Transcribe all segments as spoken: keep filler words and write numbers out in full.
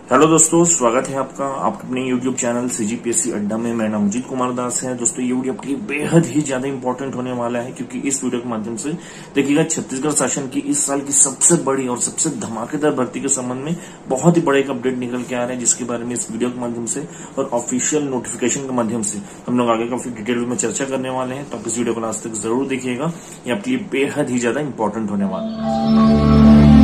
Hello दोस्तों, स्वागत है आपका आपके अपने यूट्यूब चैनल सीजीपीएससी अड्डा में। मेरा नाम अजीत कुमार दास है। दोस्तों ये वीडियो आपके लिए बेहद ही ज्यादा इंपॉर्टेंट होने वाला है, क्योंकि इस वीडियो के माध्यम से देखिएगा छत्तीसगढ़ शासन की इस साल की सबसे बड़ी और सबसे धमाकेदार भर्ती के संबंध में बहुत ही बड़ा एक अपडेट निकल के आ रहा है, जिसके बारे में इस वीडियो के माध्यम से और ऑफिशियल नोटिफिकेशन के माध्यम से हम लोग आगे काफी डिटेल में चर्चा करने वाले हैं। तो आप इस वीडियो को लास्ट तक जरूर देखिएगा, ये आपके लिए बेहद ही ज्यादा इंपॉर्टेंट होने वाला है।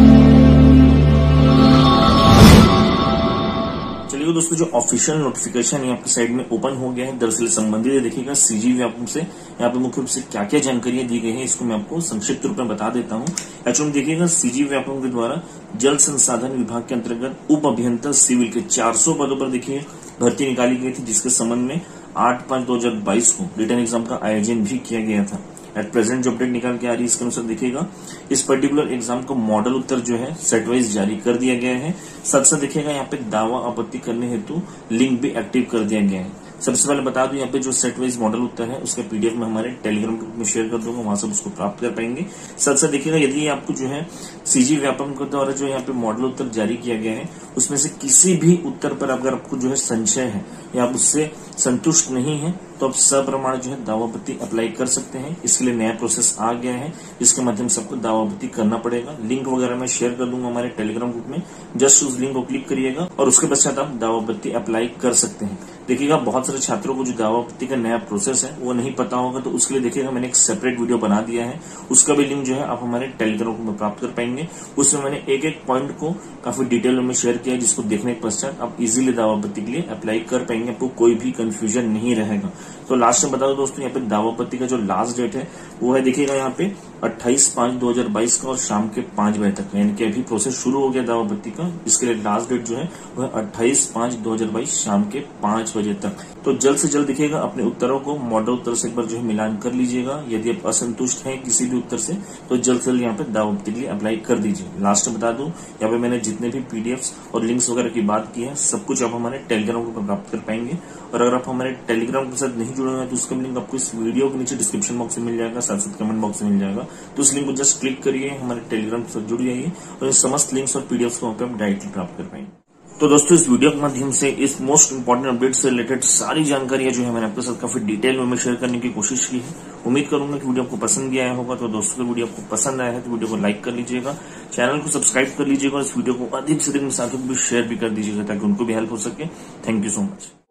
चलिए दोस्तों, जो ऑफिशियल नोटिफिकेशन आपकी साइड में ओपन हो गया है, दरअसल संबंधित देखिएगा सीजी व्यापम से यहाँ पे मुख्य रूप से क्या क्या जानकारियां दी गई है, इसको मैं आपको संक्षिप्त रूप में बता देता हूँ। एक्चुअली देखिएगा सीजी व्यापम के द्वारा जल संसाधन विभाग के अंतर्गत उप अभियंता सिविल के चार सौ पदों पर देखिए भर्ती निकाली गई थी, जिसके संबंध में आठ पांच दो हजार बाईस को रिटर्न एग्जाम का आयोजन भी किया गया था। एट प्रेजेंट जो अपडेट निकाल के आ रही है, इसके अनुसार देखिएगा इस पर्टिकुलर एग्जाम को मॉडल उत्तर जो है सेट वाइज जारी कर दिया गया है। साथ साथ देखिएगा यहाँ पे दावा आपत्ति करने हेतु लिंक भी एक्टिव कर दिया गया है। सबसे पहले बता दूं, यहाँ पे जो सेट वाइज मॉडल उत्तर है उसका पीडीएफ में हमारे टेलीग्राम ग्रुप में शेयर कर दूंगा, वहां से उसको प्राप्त कर पाएंगे। साथ साथ देखिएगा यदि आपको जो है सीजी व्यापम के द्वारा जो यहाँ पे मॉडल उत्तर जारी किया गया है, उसमें से किसी भी उत्तर पर अगर आपको जो है संशय है या आप उससे संतुष्ट नहीं है, तो आप सप्रमाण जो है दावापत्ति अप्लाई कर सकते हैं। इसके लिए नया प्रोसेस आ गया है, जिसके माध्यम से आपको दावापत्ति करना पड़ेगा। लिंक वगैरह मैं शेयर कर दूंगा हमारे टेलीग्राम ग्रुप में, जस्ट उस लिंक को क्लिक करिएगा और उसके पश्चात आप दावापत्ति अप्लाई कर सकते हैं। देखिएगा बहुत सारे छात्रों को जो दावापत्ति का नया प्रोसेस है वो नहीं पता होगा, तो उसके लिए देखिएगा मैंने एक सेपरेट वीडियो बना दिया है, उसका भी लिंक जो है आप हमारे टेलीग्राम ग्रुप में प्राप्त कर पाएंगे। उसमें मैंने एक एक पॉइंट को काफी डिटेल में शेयर किया है, जिसको देखने के पश्चात आप इजीली दावापत्ति के लिए अप्लाई कर पाएंगे, आपको कोई भी कंफ्यूजन नहीं रहेगा। तो लास्ट में बता दो दोस्तों, यहाँ पे दावापत्ति का जो लास्ट डेट है वो है देखिएगा यहाँ पे अट्ठाईस पांच दो हजार बाईस का और शाम के पांच बजे तक, यानी कि अभी प्रोसेस शुरू हो गया दावापत्ति का। इसके लिए लास्ट डेट जो है वो है अट्ठाईस पांच दो हजार बाईस शाम के पांच बजे तक। तो जल्द से जल्द देखिएगा अपने उत्तरों को मॉडल उत्तर से एक बार जो है मिलान कर लीजिएगा। यदि आप असंतुष्ट हैं किसी भी उत्तर से, तो जल्द से जल्द यहाँ पे दावापत्ति के लिए अप्लाई कर दीजिए। लास्ट में बता दूं, यहाँ पे मैंने जितने भी पीडीएफ्स और लिंक्स वगैरह की बात की है, सब कुछ आप हमारे टेलीग्राम ग्रुप पर प्राप्त कर पाएंगे। और अगर आप हमारे टेलीग्राम के साथ नहीं जुड़े हैं, तो उसका लिंक आपको इस वीडियो के नीचे डिस्क्रिप्शन बॉक्स में मिल जाएगा, साथ साथ कमेंट बॉक्स में मिल जाएगा। तो उस लिंक को जस्ट क्लिक करिए, हमारे टेलीग्राम के साथ जुड़ जाइए और ये समस्त लिंक्स और पीडीएफ को वहाँ पे आप डायरेक्टली प्राप्त कर पाएंगे। तो दोस्तों इस वीडियो के माध्यम से इस मोस्ट इंपोर्टेंट अपडेट से रिलेटेड सारी जानकारियां जो है मैंने आपके साथ काफी डिटेल में शेयर करने की कोशिश की है। उम्मीद करूंगा कि वीडियो आपको पसंद भी आया होगा। तो दोस्तों वीडियो आपको पसंद आया है तो वीडियो को लाइक कर लीजिएगा, चैनल को सब्सक्राइब कर लीजिएगा और इस वीडियो को अधिक से अधिक साथियों को भी शेयर भी कर दीजिएगा, ताकि उनको भी हेल्प हो सके। Thank you so much.